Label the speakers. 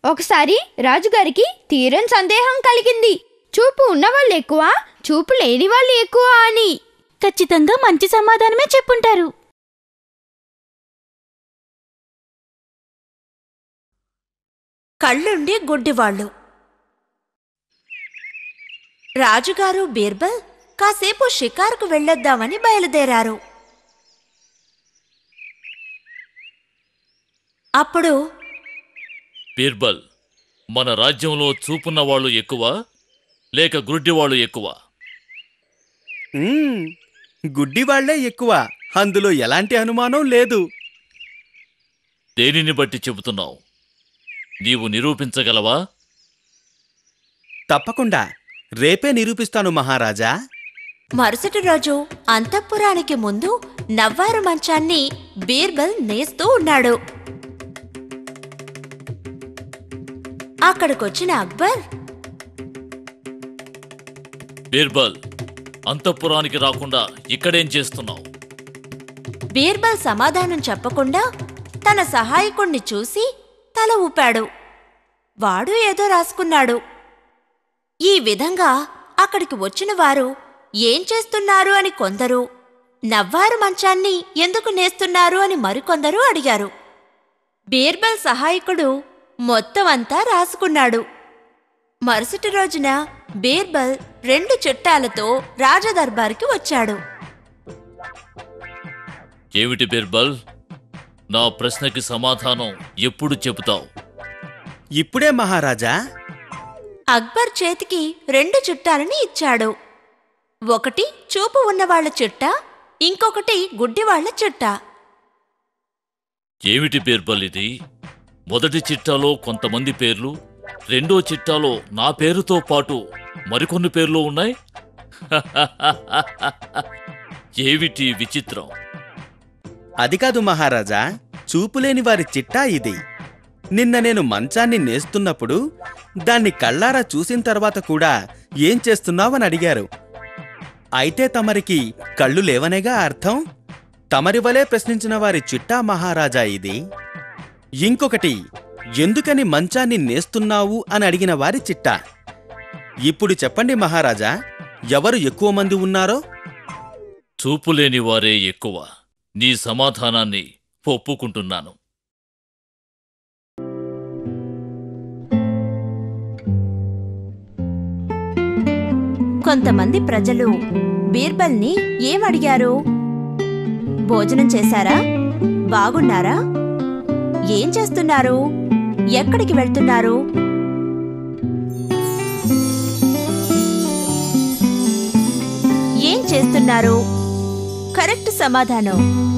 Speaker 1: ఒకసారి రాజుగారికి తీరని సందేహం కలిగింది. చూపు ఉన్నవాళ్ళు ఎక్కువ, చూపు లేని వాళ్ళు ఎక్కువ అని.
Speaker 2: ఖచ్చితంగా మంచి సమాధానమే చెప్పుంటారు.
Speaker 3: కళ్ళుండి గుడ్డివాళ్ళు. రాజుగారు బీర్బల్ కాసేపు షికారుకు వెళ్ళొద్దామని బయలుదేరారు. అప్పుడు
Speaker 4: బీర్బల్, మన రాజ్యంలో చూపున్న వాళ్ళు ఎక్కువ లేక గుడ్డివాళ్ళు ఎక్కువ?
Speaker 5: గుడ్డివాళ్లే ఎక్కువ, అందులో ఎలాంటి అనుమానం లేదు.
Speaker 4: దేనిని బట్టి చెబుతున్నావు? నీవు నిరూపించగలవా?
Speaker 5: తప్పకుండా, రేపే నిరూపిస్తాను మహారాజా.
Speaker 3: మరుసటి రోజు అంతఃపురానికి ముందు నవ్వారు మంచాన్ని బీర్బల్ నేస్తూ ఉన్నాడు. అక్కడికొచ్చిన అక్బర్,
Speaker 4: బీర్బల్, అంతఃపురానికి రాకుండా ఇక్కడేం చేస్తున్నావు?
Speaker 3: బీర్బల్ సమాధానం చెప్పకుండా తన సహాయకుణ్ణి చూసి తల ఊపాడు. వాడు ఏదో రాసుకున్నాడు. ఈ విధంగా అక్కడికి వచ్చిన వారు ఏం చేస్తున్నారు అని కొందరు, నవ్వారు మంచాన్ని ఎందుకు నేస్తున్నారు అని మరికొందరు అడిగారు. బీర్బల్ సహాయకుడు మొత్తం అంతా రాసుకున్నాడు. మరుసటి రోజున బీర్బల్ 2 చిట్టాలతో రాజదర్బారుకి వచ్చాడు.
Speaker 4: ఏమిటి బీర్బల్, నా ప్రశ్నకి సమాధానం ఎప్పుడు చెబుతావు?
Speaker 5: ఇప్పుడే మహారాజా.
Speaker 3: అక్బర్ చేతికి 2 చిట్టాలని ఇచ్చాడు. ఒకటి చూపు ఉన్నవాళ్ల చిట్టా, ఇంకొకటి గుడ్డివాళ్ల చిట్టా.
Speaker 4: ఏమిటి బీర్బల్ ఇది? మొదటి చిట్టాలో కొంతమంది పేర్లు, రెండో చిట్టాలో నా పేరుతో పాటు మరికొన్ని పేర్లు ఉన్నాయి. ఏమిటి విచిత్రం?
Speaker 5: అది కాదు మహారాజా, చూపులేని వారి చిట్టా ఇది. నిన్న నేను మంచాన్ని నేస్తున్నప్పుడు దాన్ని కళ్ళారా చూసిన తర్వాత కూడా ఏం చేస్తున్నావని అడిగారు. అయితే తమరికి కళ్ళు లేవనేగా అర్థం? తమరి వలే ప్రశ్నించిన వారి చిట్టా మహారాజా ఇది. ఇంకొకటి, ఎందుకని మంచాన్ని నేస్తున్నావు అని అడిగిన వారి చిట్టా. ఇప్పుడు చెప్పండి మహారాజా, ఎవరు ఎక్కువ మంది ఉన్నారో?
Speaker 4: చూపులేని వారే ఎక్కువ. నీ సమాధానాన్ని ఒప్పుకుంటున్నాను.
Speaker 3: కొంతమంది ప్రజలు బీర్బల్ని ఏమడిగారు? భోజనం చేశారా? బాగున్నారా? ఏం చేస్తున్నారు? ఎక్కడికి వెళ్తున్నారు? ఏం చేస్తున్నారు? కరెక్ట్ సమాధానం